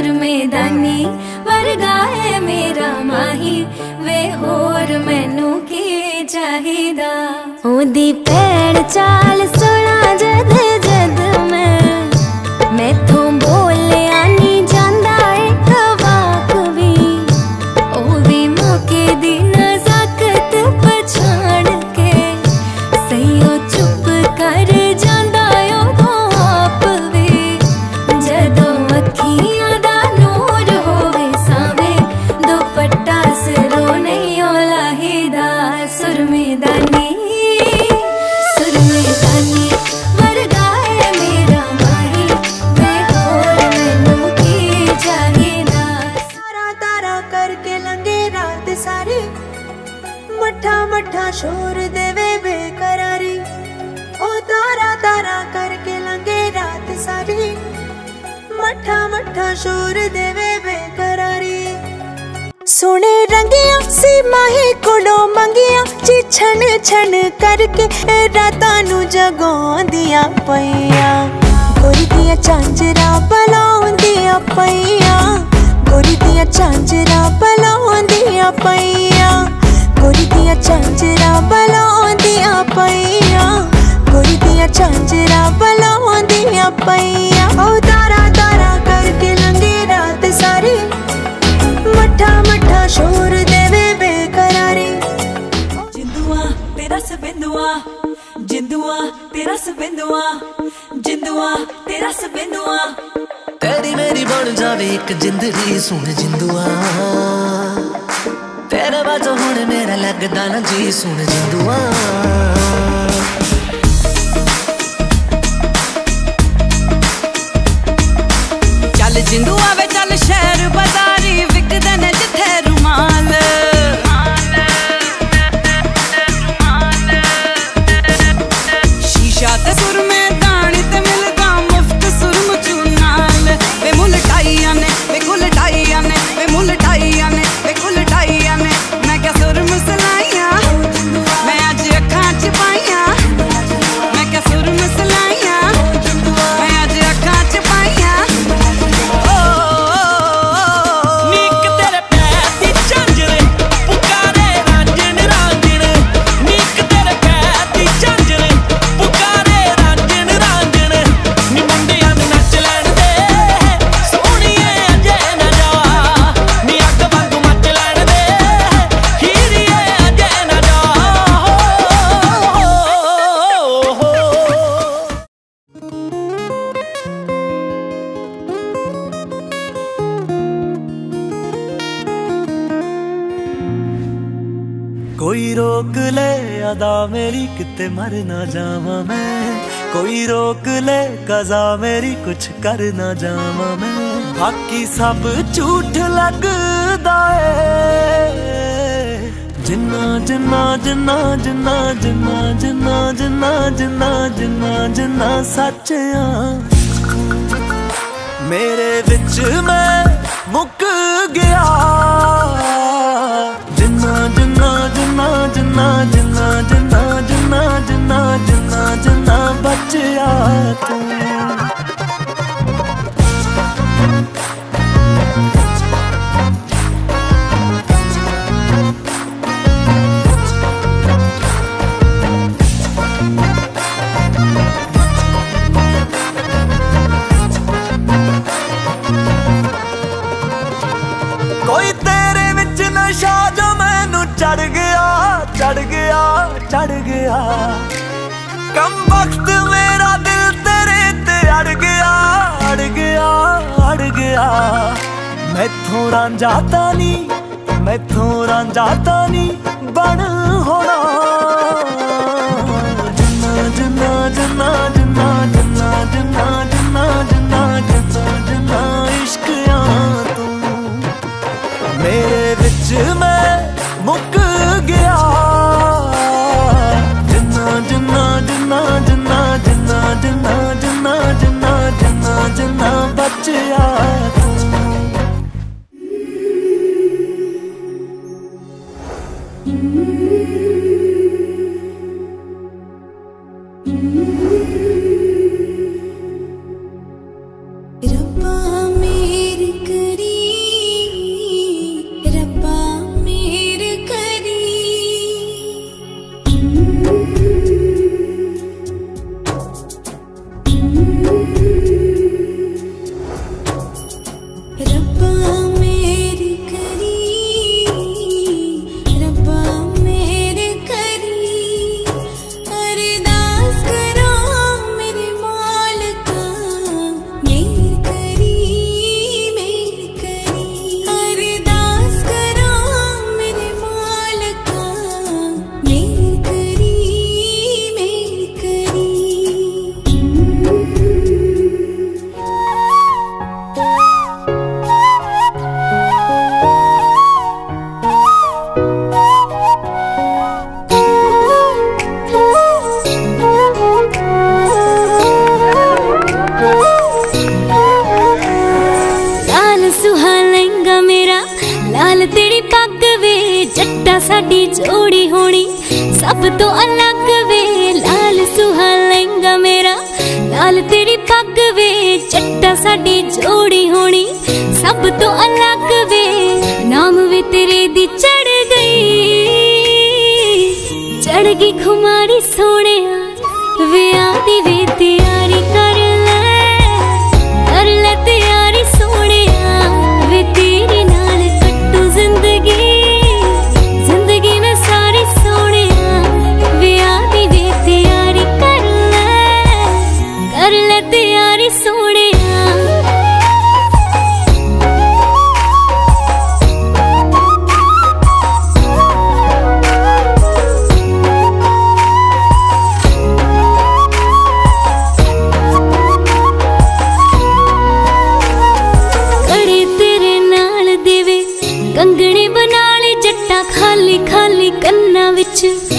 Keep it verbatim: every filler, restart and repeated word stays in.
सुर में दानी वर्गा है मेरा माही वे होर मैनू की चाहिदा। ओदी पैड़ चाल सुना जद जद मैं मैथों बोलिया नी जांदा एक वाक भी ओ भी मौके दी नज़ाकत पछाण के सही चुप कर जांदा ओ आप भी जदों अखियां दा नूर होवे सावे दुपट्टा सिरों नहीं ओ लाहिदा। सुर में दानी सुर में दानी वर्गा है मेरा माही वे होर मैनू की चाहिदा। तारा तारा करके लंघे रात सारी मठा मठा शोर देवे बेकरारी। ओ तारा तारा करके लंघे रात सारी मठा मठा शोर देवे बेकरारी। सोने रंगिया सी माही कोलो मंगिया ची छन छन करके रातां नू जगाउंदियां पईयां। गोरी दियां झांजरां बलाउंदियां पईयां गोरी दियां झांजरां बलाउंदियां पईयां गोरी दियां झांजरां बलाउंदियां पईयां गोरी दियां झांजरां बलाउंदियां पईयां। ओ तारा तारा करके लंघे रात सारी मठा मठा शोर देवे बेकरारी। जिंदुआ तेरा सबिंदुआ जिंदुआ तेरा सबिंदुआ जिंदुआ तेरा सबिंदुआ तेरी मेरी बन जावे एक जिंदड़ी सुन जिंदुआ तेरे बाजो हुण मेरा लगदा ना जी सुन जिंदुआ। चल जिंदुआ वे चल शहर बाजारी विकदे ने जिथे रुमाल शीशा ते सुर में दानी ते मिलदा मुफ्त सुर मुचू नाल। वे मुल टाइया ने वे कुल टाइया ने वे मुल टाइया ने वे कुल टाइया ने मैं क्या सुर मसलाइया मैं अज अखां च पाइया मैं क्या सुर मसलाइया मैं अज अखां च पाइया। कोई रोक ले अदा मेरी किते मर ना जावा मैं कोई रोक ले कज़ा मेरी कुछ कर ना जावा मैं। बाकी सब झूठ लगदा है जिन्ना जिन्ना जिन्ना जिन्ना जिन्ना जिन्ना जिन्ना जिन्ना जिन्ना जिन्ना सच आ मेरे विच मैं मुक गया। जिन्ना जिन्ना जिन्ना जिन्ना जिन्ना जिन्ना जिन्ना जिन्ना जिन्ना जिन्ना बचिया तू। कोई तेरे विच नशा जो मैनू चढ़ गया चढ़ गया चढ़ गया। कम वक्त मेरा दिल तेरे ते अड़ गया अड़ गया अड़ गया। मैथों रांझाता नी मैथों रांझाता नी बन होना। जिन्ना जिन्ना जिन्ना जिन्ना जिन्ना जिन्ना जिन्ना जिन्ना जिन्ना जिन्ना इश्क आ तू मेरे विच मैं मुक गया। जिन्ना जिन्ना जिन्ना जिन्ना जिन्ना जिन्ना जिन्ना जिन्ना जिन्ना जिन्ना बचिया तू। Mm-hmm. रब्बा मेरी करी, रब्बा मेरे करी, अरदास करो मेरे मालिका, मेरी करी मेरी करी, अरदास करो मेरे मालिका, मेरी करी मेरी करी। लाल सुहा लहंगा मेरा, लाल तेरी पग वे, जट्टा साडी जोड़ी होनी सब तो अलग वे। लाल सुहा लहंगा मेरा, लाल तेरी पग वे, जट्टा साडी जोड़ी होनी सब तो अलग वे। नाम वे तेरे दी चढ़ गई, चढ़ गई खुमारी सोने, वे आदी वे तैयारी कर ले, कर ले तैयारी सोने, वे तेरे नाल कट्टू जिंदगी, जिंदगी में सारी सोने, वे आदी वे तैयारी कर ले, कर ले तैयारी सोने। कड़े तेरे नाल देवे, कंगने बना ले जट्टा खाली खाली कन्ना विच,